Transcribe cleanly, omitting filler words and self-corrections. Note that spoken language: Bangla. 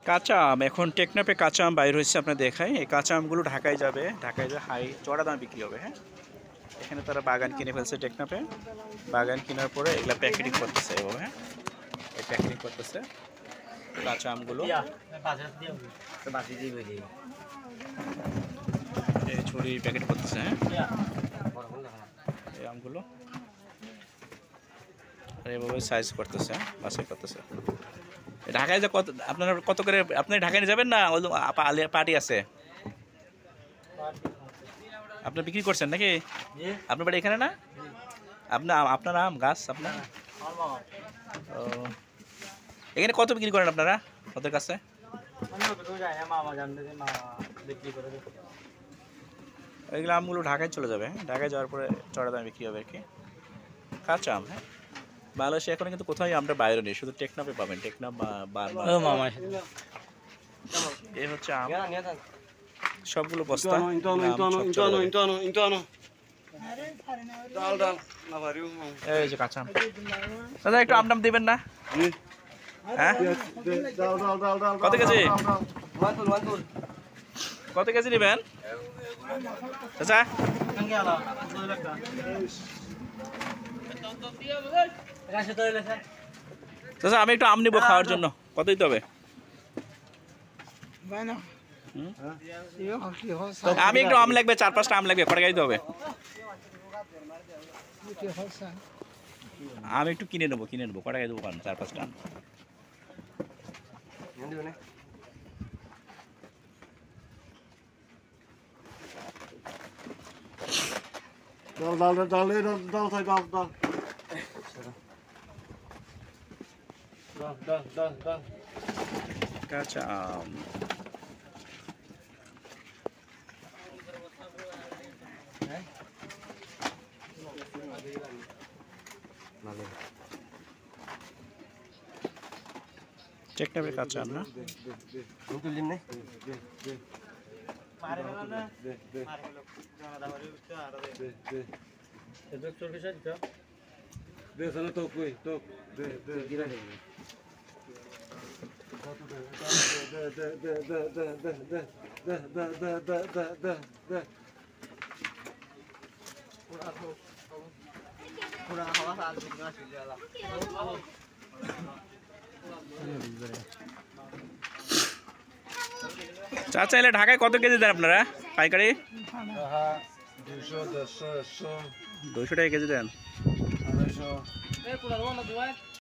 কাঁচা আম এখন টেকনাফে কাঁচা আম বাইর হয়েছে আপনার দেখায়। এই কাঁচা আমগুলো ঢাকায় যাবে, হাই চড়া দামে বিক্রি হবে। হ্যাঁ, এখানে তারা বাগান কিনে ফেলছে টেকনাফে। বাগান কেনার পরে এগুলা প্যাকেটিং করতেছে এভাবে। হ্যাঁ, এই প্যাকেটিং করতেছে কাঁচা আমগুলো। এই ছড়ি প্যাকেট করতেছে। হ্যাঁ, এই আমগুলো আর এভাবে সাইজ করতেছে, বাছাই করতেছে। ঢাকায় যে কত আপনারা কত করে আপনি ঢাকায় নিয়ে যাবেন না পার্টি আছে? আপনি বিক্রি করছেন নাকি? আপনার বাড়ি এখানে না? আপনার আম গাছ আপনার? ও, এখানে কত বিক্রি করেন আপনারা ওদের কাছে? ওইগুলো আমগুলো ঢাকায় চলে যাবে। হ্যাঁ, ঢাকায় যাওয়ার পরে চড়া দামে বিক্রি হবে আর কি। কাঁচা আম। হ্যাঁ, বাংলাদেশে এখন কিন্তু কোথাও আমরা বাইরে নেই, শুধু টেকনাফে পাবেন। টেকনাফ বা এই হচ্ছে আম, সবগুলো বস্তা। এই যে কাঁচা আম। দাদা একটু আম দিবেন না? হ্যাঁ, কত কেজি? কত কেজি নেবেন চাচা? চাচা আমি একটু আম নিবো খাওয়ার জন্য, কত দিতে হবে? আমি একটু আম লাগবে, 4-5টা আম লাগবে, কটা দিতে হবে? আমি একটু কিনে নেবো, কটা দেবো? 4-5টা আম। কাঁচা আম। টেকনাফের কাঁচা আম না? চাচা এলে ঢাকায় কত কেজি দেন আপনারা পাইকারি? 200 টাকা কেজি দেন।